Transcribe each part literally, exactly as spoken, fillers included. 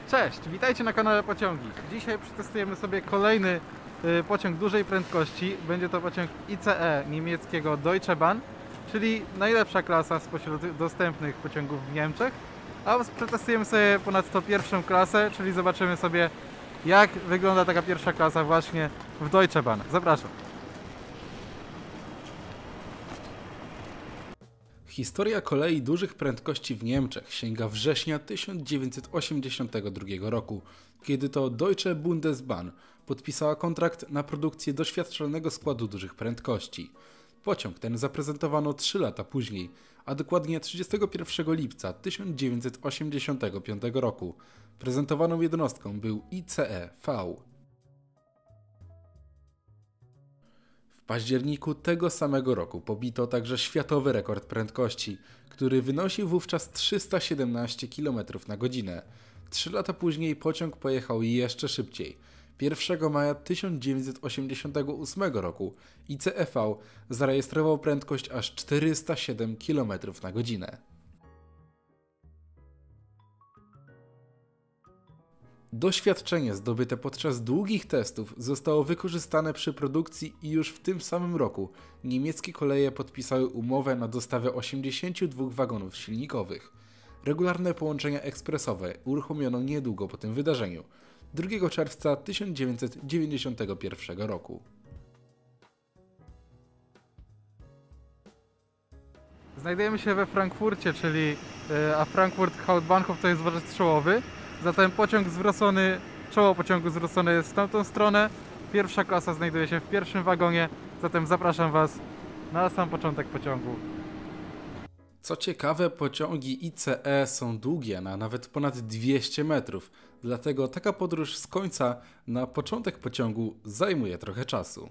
Cześć, witajcie na kanale Pociągi. Dzisiaj przetestujemy sobie kolejny y, pociąg dużej prędkości. Będzie to pociąg I C E niemieckiego Deutsche Bahn, czyli najlepsza klasa spośród dostępnych pociągów w Niemczech. A przetestujemy sobie ponadto pierwszą klasę, czyli zobaczymy sobie, jak wygląda taka pierwsza klasa właśnie w Deutsche Bahn. Zapraszam. Historia kolei dużych prędkości w Niemczech sięga września tysiąc dziewięćset osiemdziesiątego drugiego roku, kiedy to Deutsche Bundesbahn podpisała kontrakt na produkcję doświadczalnego składu dużych prędkości. Pociąg ten zaprezentowano trzy lata później, a dokładnie trzydziestego pierwszego lipca tysiąc dziewięćset osiemdziesiątego piątego roku. Prezentowaną jednostką był I C E V. W październiku tego samego roku pobito także światowy rekord prędkości, który wynosił wówczas trzysta siedemnaście kilometrów na godzinę. Trzy lata później pociąg pojechał jeszcze szybciej. pierwszego maja tysiąc dziewięćset osiemdziesiątego ósmego roku I C E V zarejestrował prędkość aż czterysta siedem kilometrów na godzinę. Doświadczenie zdobyte podczas długich testów zostało wykorzystane przy produkcji i już w tym samym roku niemieckie koleje podpisały umowę na dostawę osiemdziesięciu dwóch wagonów silnikowych. Regularne połączenia ekspresowe uruchomiono niedługo po tym wydarzeniu, drugiego czerwca tysiąc dziewięćset dziewięćdziesiątego pierwszego roku. Znajdujemy się we Frankfurcie, czyli a Frankfurt Hauptbahnhof to jest dworzec czołowy. Zatem pociąg zwrócony, czoło pociągu zwrócone jest w tamtą stronę. Pierwsza klasa znajduje się w pierwszym wagonie, zatem zapraszam Was na sam początek pociągu. Co ciekawe, pociągi I C E są długie, na nawet ponad dwieście metrów, dlatego taka podróż z końca na początek pociągu zajmuje trochę czasu.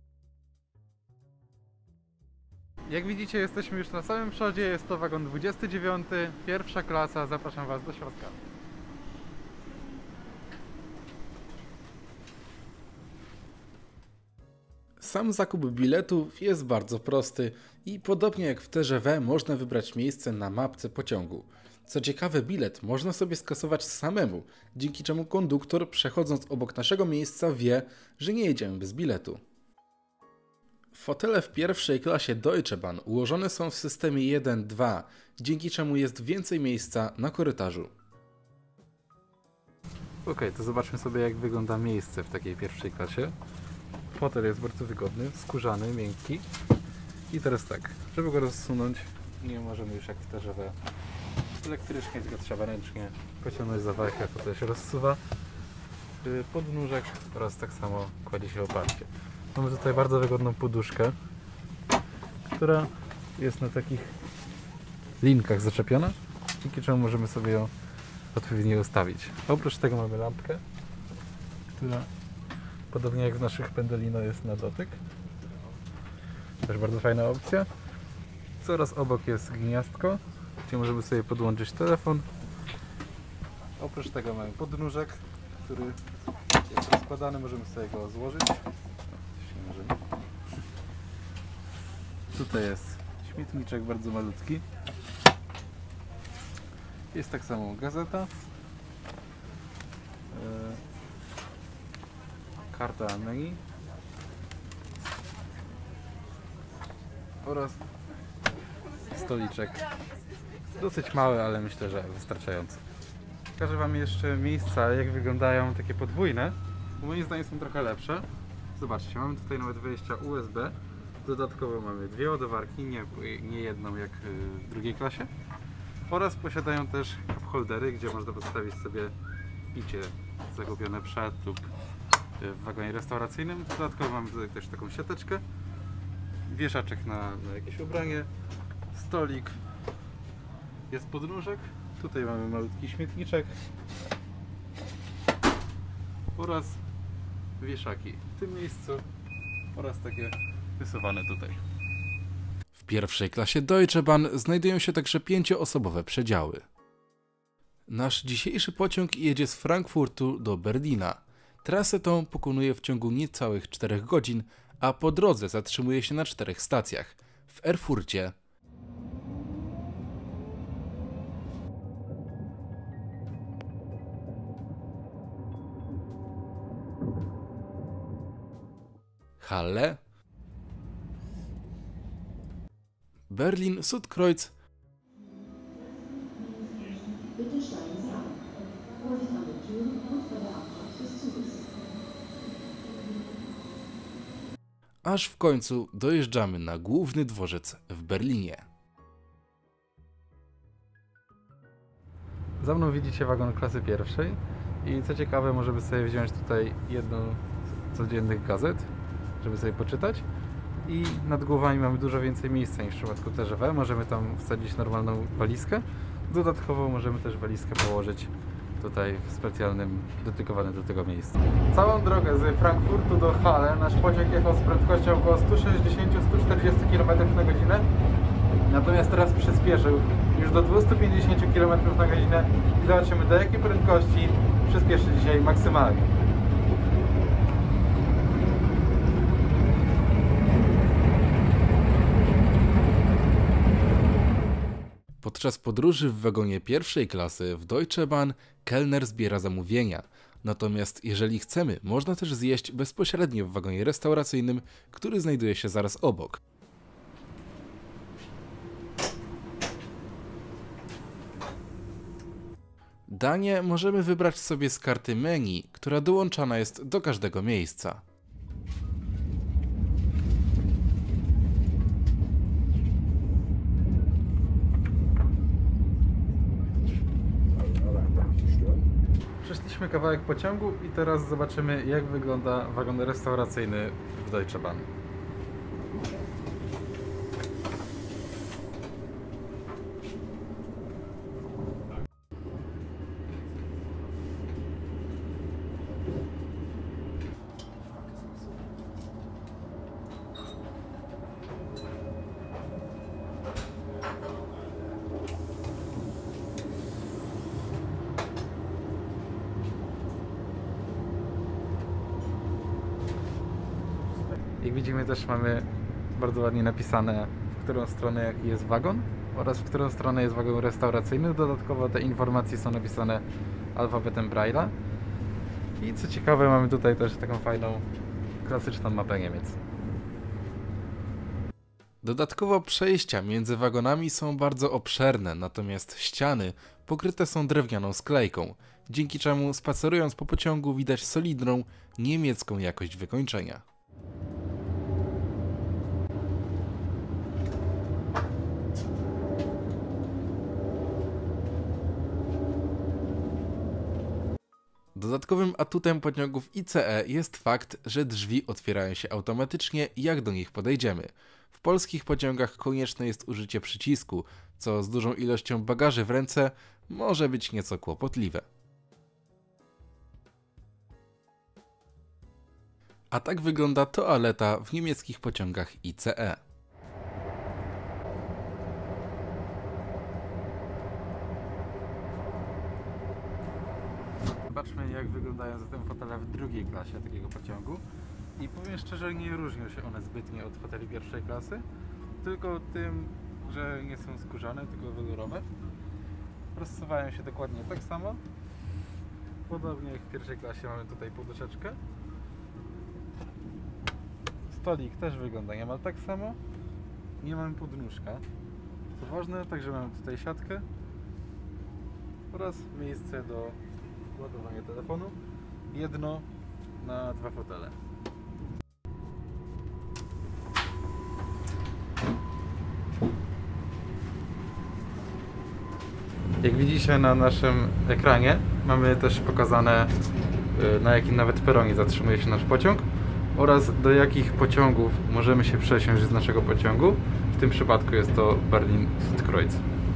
Jak widzicie, jesteśmy już na samym przodzie, jest to wagon dwudziesty dziewiąty, pierwsza klasa, zapraszam Was do środka. Sam zakup biletów jest bardzo prosty i podobnie jak w T G V można wybrać miejsce na mapce pociągu. Co ciekawe, bilet można sobie skasować samemu, dzięki czemu konduktor, przechodząc obok naszego miejsca, wie, że nie jedziemy bez biletu. Fotele w pierwszej klasie Deutsche Bahn ułożone są w systemie jeden dwa, dzięki czemu jest więcej miejsca na korytarzu. Ok, to zobaczmy sobie, jak wygląda miejsce w takiej pierwszej klasie. Fotel jest bardzo wygodny, skórzany, miękki. I teraz tak, żeby go rozsunąć, nie możemy już jak w T G V elektrycznie, tylko trzeba ręcznie pociągnąć za wajchę, fotel się rozsuwa. Podnóżek oraz tak samo kładzie się oparcie. Mamy tutaj bardzo wygodną poduszkę, która jest na takich linkach zaczepiona, dzięki czemu możemy sobie ją odpowiednio ustawić. Oprócz tego mamy lampkę, która podobnie jak w naszych Pendolino jest na dotyk. Też bardzo fajna opcja. Coraz obok jest gniazdko, gdzie możemy sobie podłączyć telefon. Oprócz tego mamy podnóżek, który jest rozkładany, możemy sobie go złożyć. Tutaj jest śmietniczek bardzo malutki. Jest tak samo gazeta. Karta menu oraz stoliczek. Dosyć mały, ale myślę, że wystarczający. Pokażę Wam jeszcze miejsca, jak wyglądają takie podwójne. Moim zdaniem są trochę lepsze. Zobaczcie, mamy tutaj nawet wejścia U S B. Dodatkowo mamy dwie ładowarki, nie, nie jedną jak w drugiej klasie. Oraz posiadają też cup holdery, gdzie można postawić sobie picie zagubione przed lub w wagonie restauracyjnym. Dodatkowo mamy tutaj też taką siateczkę, wieszaczek na, na jakieś ubranie, stolik, jest podnóżek, tutaj mamy malutki śmietniczek oraz wieszaki w tym miejscu oraz takie wysuwane tutaj. W pierwszej klasie Deutsche Bahn znajdują się także pięcioosobowe przedziały. Nasz dzisiejszy pociąg jedzie z Frankfurtu do Berlina. Trasę tą pokonuje w ciągu niecałych czterech godzin, a po drodze zatrzymuje się na czterech stacjach. W Erfurcie, Halle, Berlin-Südkreuz, Bitte steigen Sie ein. Vorsicht an den Türen und bei der Abfahrt des Zuges. aż w końcu dojeżdżamy na główny dworzec w Berlinie. Za mną widzicie wagon klasy pierwszej i co ciekawe, możemy sobie wziąć tutaj jedną z codziennych gazet, żeby sobie poczytać, i nad głowami mamy dużo więcej miejsca niż w przypadku T G V. Możemy tam wsadzić normalną walizkę. Dodatkowo możemy też walizkę położyć tutaj w specjalnym, dedykowanym do tego miejscu. Całą drogę z Frankfurtu do Halle nasz pociąg jechał z prędkością około sto sześćdziesiąt do stu czterdziestu kilometrów na godzinę. Natomiast teraz przyspieszył już do dwustu pięćdziesięciu kilometrów na godzinę i zobaczymy, do jakiej prędkości przyspieszy dzisiaj maksymalnie. Podczas podróży w wagonie pierwszej klasy w Deutsche Bahn kelner zbiera zamówienia. Natomiast jeżeli chcemy, można też zjeść bezpośrednio w wagonie restauracyjnym, który znajduje się zaraz obok. Danie możemy wybrać sobie z karty menu, która dołączana jest do każdego miejsca. Przeszliśmy kawałek pociągu i teraz zobaczymy, jak wygląda wagon restauracyjny w Deutsche Bahn. Jak widzimy, też mamy bardzo ładnie napisane, w którą stronę jaki jest wagon oraz w którą stronę jest wagon restauracyjny. Dodatkowo te informacje są napisane alfabetem Braille'a. I co ciekawe, mamy tutaj też taką fajną, klasyczną mapę Niemiec. Dodatkowo przejścia między wagonami są bardzo obszerne, natomiast ściany pokryte są drewnianą sklejką, dzięki czemu spacerując po pociągu widać solidną, niemiecką jakość wykończenia. Dodatkowym atutem pociągów I C E jest fakt, że drzwi otwierają się automatycznie, jak do nich podejdziemy. W polskich pociągach konieczne jest użycie przycisku, co z dużą ilością bagaży w ręce może być nieco kłopotliwe. A tak wygląda toaleta w niemieckich pociągach I C E. Zobaczmy, jak wyglądają zatem fotele w drugiej klasie takiego pociągu. I powiem szczerze, nie różnią się one zbytnio od foteli pierwszej klasy, tylko tym, że nie są skórzane, tylko welurowe. Rozsuwają się dokładnie tak samo. Podobnie jak w pierwszej klasie mamy tutaj poduszeczkę. Stolik też wygląda niemal tak samo. Nie mamy podnóżka, co ważne, także mamy tutaj siatkę oraz miejsce do ładowania telefonu. Jedno na dwa fotele. Jak widzicie na naszym ekranie, mamy też pokazane, na jakim nawet peronie zatrzymuje się nasz pociąg oraz do jakich pociągów możemy się przesiąść z naszego pociągu. W tym przypadku jest to Berlin-Südkreuz.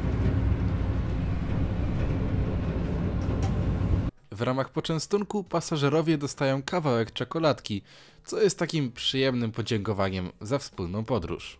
W ramach poczęstunku pasażerowie dostają kawałek czekoladki, co jest takim przyjemnym podziękowaniem za wspólną podróż.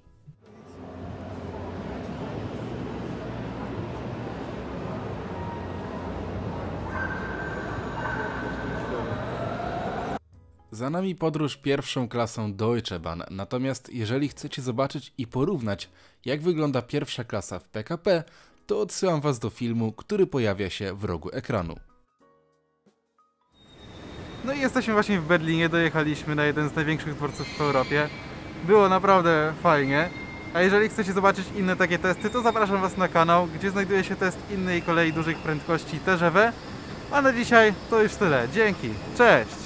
Za nami podróż pierwszą klasą Deutsche Bahn, natomiast jeżeli chcecie zobaczyć i porównać, jak wygląda pierwsza klasa w P K P, to odsyłam Was do filmu, który pojawia się w rogu ekranu. No i jesteśmy właśnie w Berlinie, dojechaliśmy na jeden z największych dworców w Europie. Było naprawdę fajnie. A jeżeli chcecie zobaczyć inne takie testy, to zapraszam Was na kanał, gdzie znajduje się test innej kolei dużych prędkości T G V. A na dzisiaj to już tyle. Dzięki, cześć!